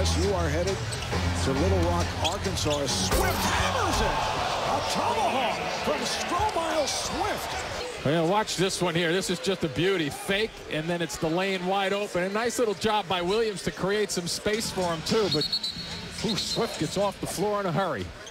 Alex, you are headed to Little Rock, Arkansas. Swift hammers it. A tomahawk from Stromiles Swift. Yeah, watch this one here. This is just a beauty. Fake, and then it's the lane wide open. A nice little job by Williams to create some space for him, too. But Swift gets off the floor in a hurry.